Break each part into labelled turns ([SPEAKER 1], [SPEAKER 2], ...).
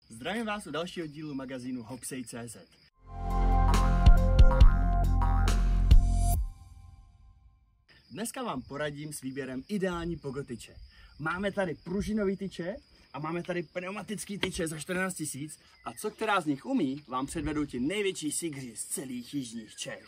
[SPEAKER 1] Zdravím vás u dalšího dílu magazínu Hopsej.cz. Dneska vám poradím s výběrem ideální pogotyče. Máme tady pružinový tyče a máme tady pneumatický tyče za 14 000 a co která z nich umí, vám předvedou ti největší sigři z celých jižních Čech.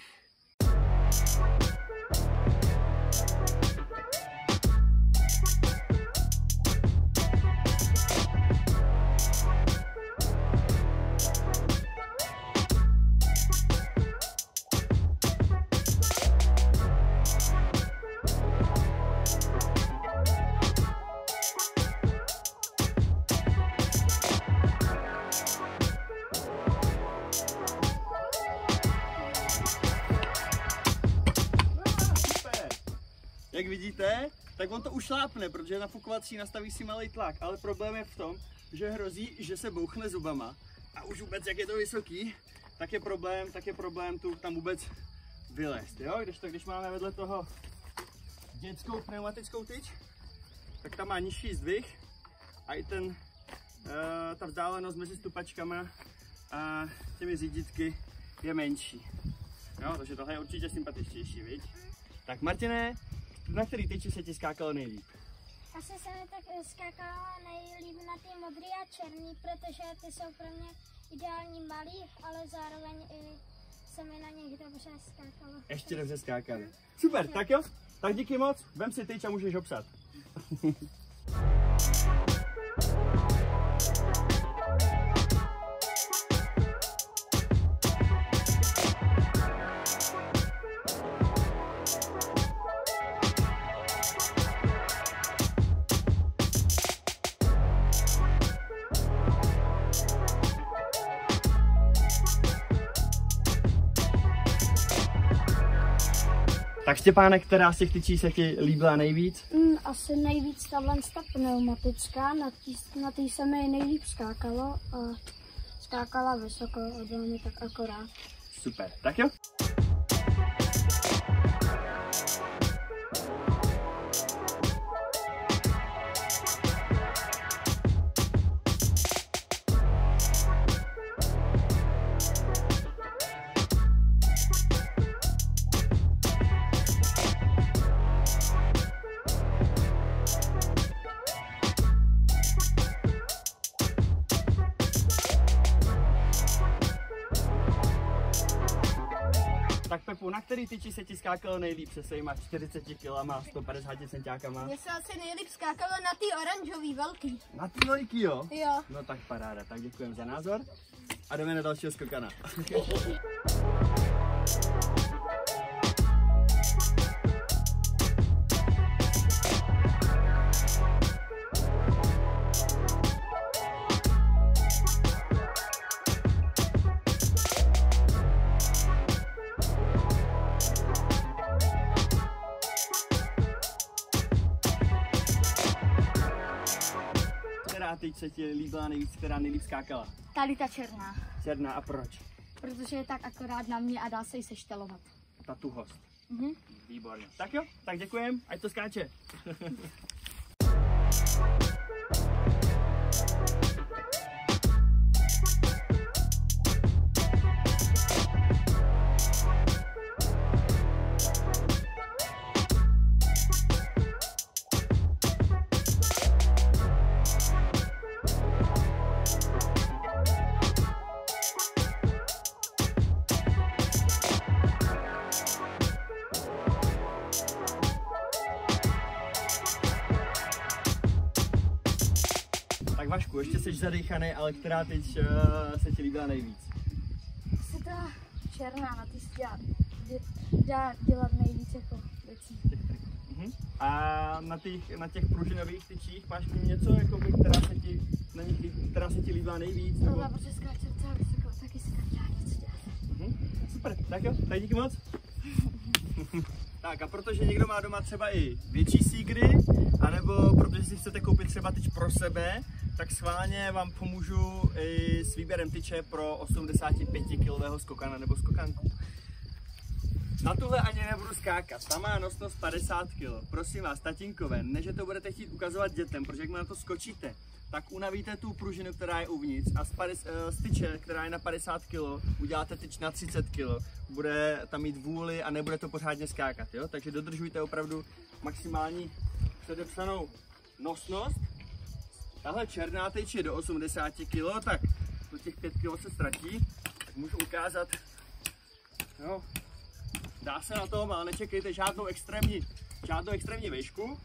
[SPEAKER 1] Jak vidíte, tak on to ušlápne, protože nafukovací nastaví si malý tlak, ale problém je v tom, že hrozí, že se bouchne zubama a už vůbec jak je to vysoký, tak je problém tu tam vůbec vylézt, jo? Když máme vedle toho dětskou pneumatickou tyč, tak tam má nižší zdvih a i ta vzdálenost mezi stupačkama a těmi řídítky je menší. Jo, takže tohle je určitě sympatičtější, viď? Tak Martine, na který tyči se ti skákalo nejlíp?
[SPEAKER 2] Asi se mi tak skákalo nejlíp na ty modrý a černý, protože ty jsou pro mě ideální malý, ale zároveň i se mi na nich dobře skákalo. Ještě
[SPEAKER 1] dobře skákali. Super, tak jo, tak díky moc, vem si tyč a můžeš obsat. Tak Štěpáne, která z těch tyčí se ti líbila nejvíc?
[SPEAKER 2] Asi nejvíc tahle pneumatická, na té se mi nejlíp skákalo a skákala vysoko a bylo mi tak akorát.
[SPEAKER 1] Super, tak jo. Tak Pepu, na který tyči se ti skákalo nejlíp se svýma 40 kg, 150 centiákama?
[SPEAKER 3] Mně se asi nejlíp skákalo na ty oranžový velký.
[SPEAKER 1] Na ty velký, jo?
[SPEAKER 3] Jo.
[SPEAKER 1] No tak paráda, tak děkujeme za názor a jdeme na dalšího skokana. Která tyč se ti líbila nejvíc, která nejlíp skákala?
[SPEAKER 3] Tady ta černá.
[SPEAKER 1] Černá, a proč?
[SPEAKER 3] Protože je tak akorát na mě a dá se ji seštelovat.
[SPEAKER 1] Ta tuhost.
[SPEAKER 3] Mhm.
[SPEAKER 1] Výborně. Tak jo, tak děkujem, ať to skáče. Tak Vašku, ještě jsi zadýchaný, ale která teď se ti líbila nejvíc?
[SPEAKER 3] Asi ta černá, na ty se dá dělat nejvíc jako věcí.
[SPEAKER 1] A na těch pružinových tyčích máš něco, jako která se ti líbila nejvíc?
[SPEAKER 3] Nebo? Tohle, protože skáče docela vysoko, taky se tam dá něco dělat.
[SPEAKER 1] Super, tak jo, tak díky moc. Tak a protože někdo má doma třeba i větší sígry, anebo protože si chcete koupit třeba tyč pro sebe, tak schválně vám pomůžu i s výběrem tyče pro 85 kg skokana nebo skokanku. Na tuhle ani nebudu skákat, ta má nosnost 50 kg. Prosím vás, tatínkové, ne že to budete chtít ukazovat dětem, protože jak na to skočíte, tak unavíte tu pružinu, která je uvnitř a z tyče, která je na 50 kg, uděláte tyč na 30 kg. Bude tam mít vůli a nebude to pořádně skákat, jo? Takže dodržujte opravdu maximální předepsanou nosnost. Tahle černá tyč je do 80 kg, tak do těch 5 kg se ztratí. Tak můžu ukázat, jo, dá se na tom, ale nečekejte žádnou extrémní výšku.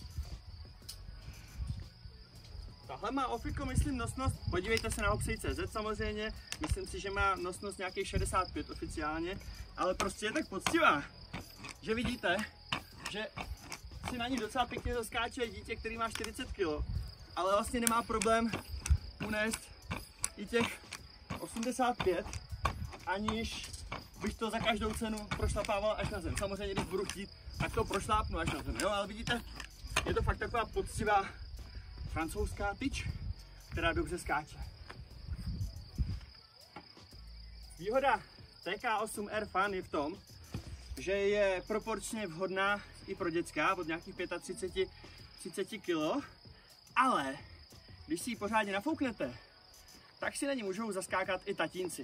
[SPEAKER 1] Tahle má ofiko, myslím, nosnost, podívejte se na Hopsej.cz samozřejmě, myslím si, že má nosnost nějakých 65 oficiálně, ale prostě je tak poctivá, že vidíte, že si na ní docela pěkně zaskáče dítě, který má 40 kg, ale vlastně nemá problém unést i těch 85, aniž bych to za každou cenu prošlapával až na zem. Samozřejmě, když budu chtít, tak to prošlápnu až na zem, jo, ale vidíte, je to fakt taková poctivá francouzská tyč, která dobře skáče. Výhoda TK8R Fun je v tom, že je proporčně vhodná i pro děcka od nějakých 35-30 kg, ale když si ji pořádně nafouknete, tak si na ní můžou zaskákat i tatínci.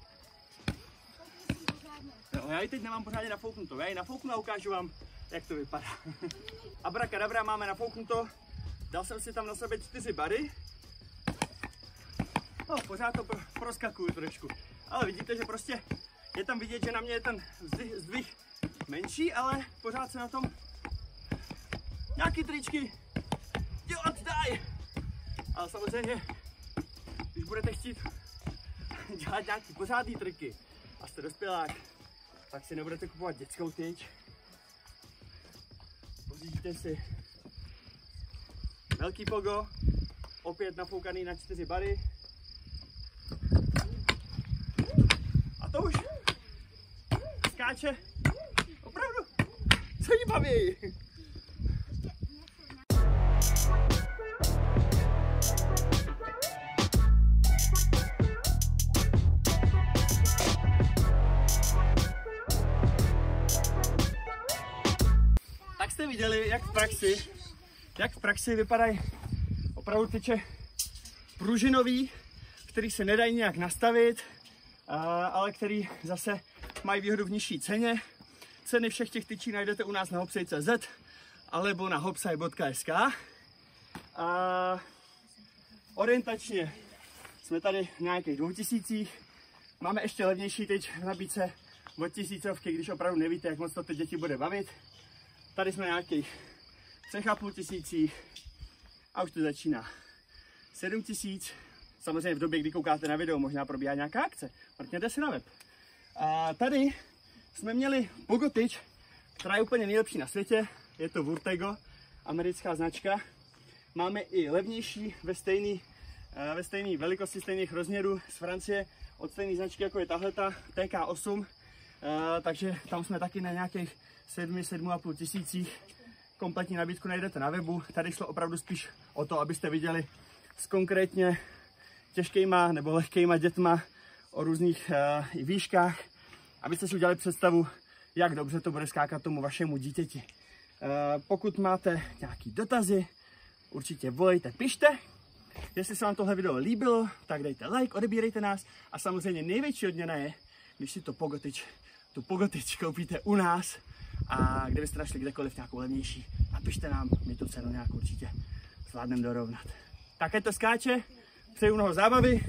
[SPEAKER 1] Jo, já ji teď nemám pořádně nafouknutou, já ji nafouknu a ukážu vám, jak to vypadá. Abrakadabra, máme nafouknuto. Dal jsem si tam na sebe 4 bary. No, pořád to proskakuju trošku. Ale vidíte, že prostě je tam vidět, že na mě je ten zdvih menší, ale pořád se na tom nějaký tričky dělat dají. Ale samozřejmě, když budete chtít dělat nějaký pořádný triky a jste dospělák, tak si nebudete kupovat dětskou tyč. Pořídíte si velký pogo, opět nafoukaný na 4 bary. A to už skáče opravdu, co jí baví. Tak jste viděli, jak v praxi vypadají opravdu tyče pružinový, který se nedají nějak nastavit, ale který zase mají výhodu v nižší ceně. Ceny všech těch tyčí najdete u nás na Hopsej.cz alebo na hopsaj.sk. Orientačně jsme tady v nějakých 2000. Máme ještě levnější tyč v nabídce od 1000, když opravdu nevíte, jak moc to ty děti bude bavit. Tady jsme nějakých 3500 a už to začíná 7000. Samozřejmě v době, kdy koukáte na video, možná probíhá nějaká akce. Mrkněte si na web. A tady jsme měli pogo tyč, která je úplně nejlepší na světě. Je to Wurtego, americká značka. Máme i levnější ve stejné velikosti, stejných rozměrů z Francie, od stejné značky, jako je tahleta TK8. Takže tam jsme taky na nějakých 7,5 tisících. Kompletní nabídku najdete na webu. Tady šlo opravdu spíš o to, abyste viděli s konkrétně těžkýma nebo lehkýma dětma o různých výškách, abyste si udělali představu, jak dobře to bude skákat tomu vašemu dítěti. Pokud máte nějaké dotazy, určitě volejte, pište. Jestli se vám tohle video líbilo, tak dejte like, odebírejte nás a samozřejmě největší odměna je, když si tu pogotyč koupíte u nás a kdybyste našli kdekoliv nějakou levnější, napište nám, my tu cenu nějak určitě zvládneme dorovnat. Také to skáče, přeju mnoho zábavy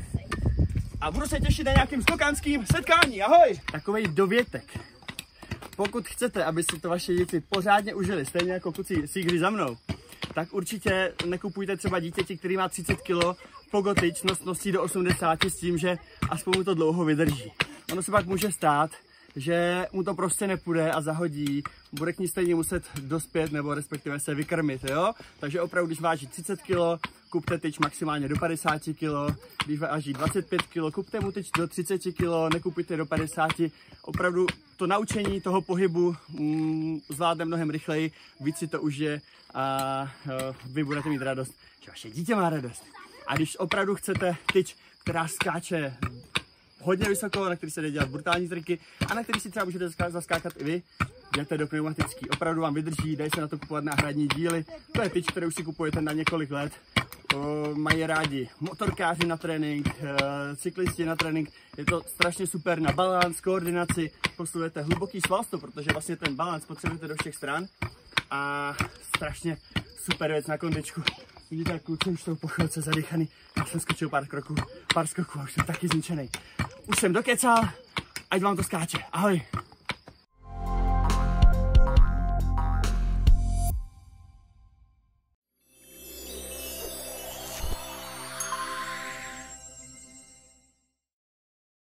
[SPEAKER 1] a budu se těšit na nějakým skokánským setkání. Ahoj! Takovej dovětek. Pokud chcete, aby si to vaše děti pořádně užili, stejně jako kluci sígry za mnou, tak určitě nekupujte třeba dítěti, který má 30 kg, pogotyč nosí do 80 s tím, že aspoň mu to dlouho vydrží. Ono se pak může stát, že mu to prostě nepůjde a zahodí, bude k ní stejně muset dospět nebo respektive se vykrmit, jo? Takže opravdu, když váží 30 kg, kupte tyč maximálně do 50 kg, když váží 25 kg, kupte mu tyč do 30 kg, nekupujte do 50. Opravdu to naučení toho pohybu zvládne mnohem rychleji, víc si to užije a vy budete mít radost, že vaše dítě má radost. A když opravdu chcete tyč, která skáče hodně vysoko, na který se jde dělat brutální triky a na který si třeba můžete zaskákat i vy, jděte do pneumatický. Opravdu vám vydrží, dají se na to kupovat náhradní díly. To je tyč, kterou si kupujete na několik let. mají rádi motorkáři na trénink, cyklisti na trénink. Je to strašně super na balans, koordinaci, posilujete hluboký svalstvo, protože vlastně ten balans potřebujete do všech stran a strašně super věc na kondičku. Vidíte, jak kluci už jsou po chvilce zadychaný. Já jsem skočil pár skoků a už jsem taky zničený. Už jsem dokecal, ať vám to skáče. Ahoj.